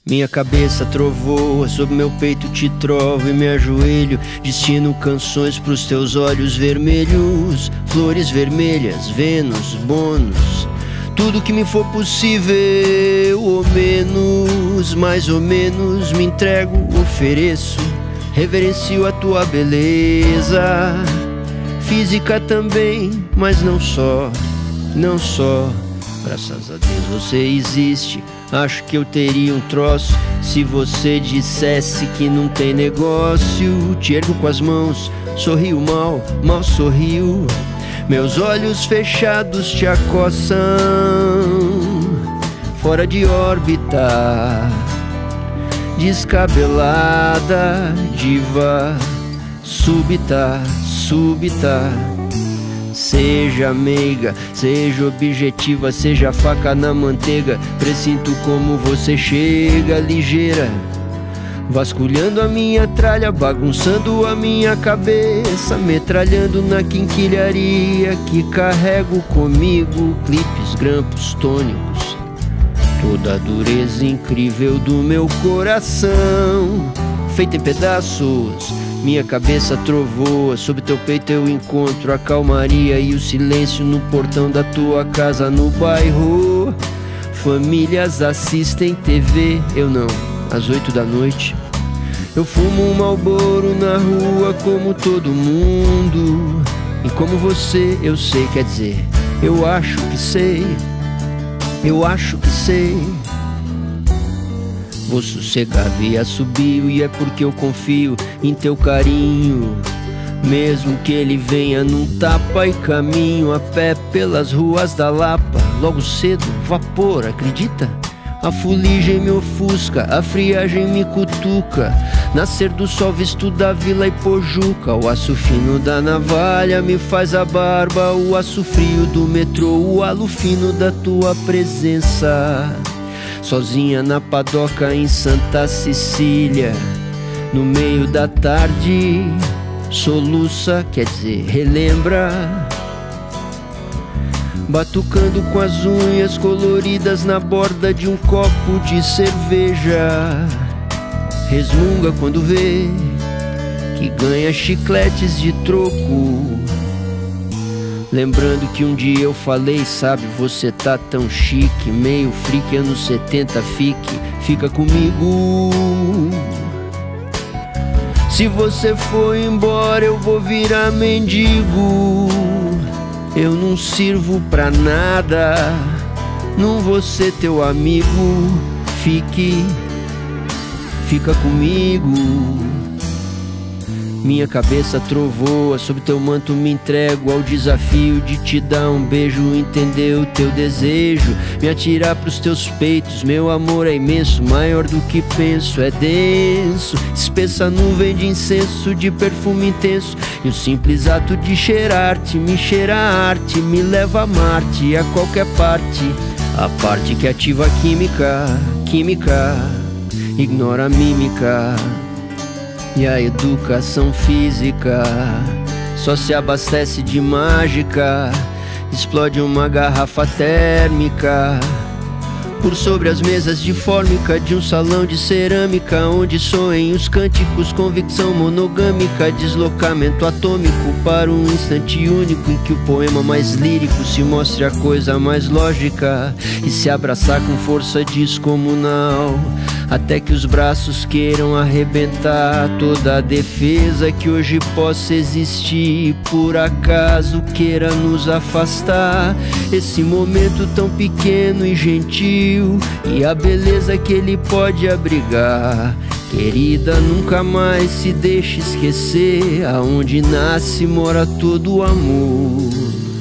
Minha cabeça trovoa, sob meu peito te trovo e me ajoelho. Destino canções pros teus olhos vermelhos, flores vermelhas, Vênus, bônus. Tudo que me for possível, ou menos, mais ou menos, me entrego, ofereço. Reverencio a tua beleza, física também, mas não só, não só. Graças a Deus você existe. Acho que eu teria um troço se você dissesse que não tem negócio. Te ergo com as mãos, sorrio mal, mal sorrio. Meus olhos fechados te acossam, fora de órbita, descabelada, diva, súbita, súbita. Seja meiga, seja objetiva, seja faca na manteiga. Presinto como você chega, ligeira, vasculhando a minha tralha, bagunçando a minha cabeça, metralhando na quinquilharia que carrego comigo. Clipes, grampos, tônicos, toda a dureza incrível do meu coração, feita em pedaços. Minha cabeça trovoa, sob teu peito eu encontro a calmaria e o silêncio no portão da tua casa no bairro. Famílias assistem TV, eu não, às 8 da noite. Eu fumo um Marlboro na rua como todo mundo. E como você eu sei, quer dizer, eu acho que sei, eu acho que sei. Vou sossegado e assobio, e é porque eu confio em teu carinho. Mesmo que ele venha num tapa e caminho a pé pelas ruas da Lapa. Logo cedo, vapor, acredita? A fuligem me ofusca, a friagem me cutuca. Nascer do sol visto da Vila e Pojuca. O aço fino da navalha me faz a barba. O aço frio do metrô, o halo fino da tua presença. Sozinha na padoca em Santa Cecília, no meio da tarde, soluça, quer dizer, relembra. Batucando com as unhas coloridas na borda de um copo de cerveja. Resmunga quando vê que ganha chicletes de troco. Lembrando que um dia eu falei, sabe, você tá tão chique, meio freak, anos 70, fica comigo. Se você for embora eu vou virar mendigo. Eu não sirvo pra nada, não vou ser teu amigo. Fica comigo. Minha cabeça trovoa, sob teu manto me entrego ao desafio de te dar um beijo, entender o teu desejo, me atirar pros teus peitos. Meu amor é imenso, maior do que penso, é denso, espessa nuvem de incenso, de perfume intenso. E o simples ato de cheirar-te, me cheira a arte, me leva a Marte, a qualquer parte. A parte que ativa a química, ignora a mímica. E a educação física só se abastece de mágica. Explode uma garrafa térmica por sobre as mesas de fórmica de um salão de cerâmica, onde soem os cânticos, convicção monogâmica, deslocamento atômico para um instante único em que o poema mais lírico se mostre a coisa mais lógica e se abraçar com força descomunal, até que os braços queiram arrebentar toda a defesa que hoje possa existir e por acaso queira nos afastar. Esse momento tão pequeno e gentil e a beleza que ele pode abrigar. Querida, nunca mais se deixe esquecer, aonde nasce mora todo o amor.